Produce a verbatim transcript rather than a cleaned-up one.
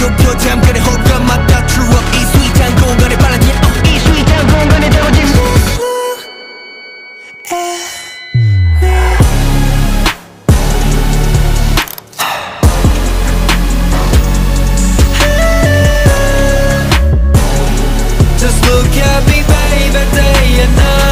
목표지 함께 호흡과 맞다 추억 이 스윗한 공간에 빨라진 어, 이 스윗한 공간에 담아진 Just look at me baby day and night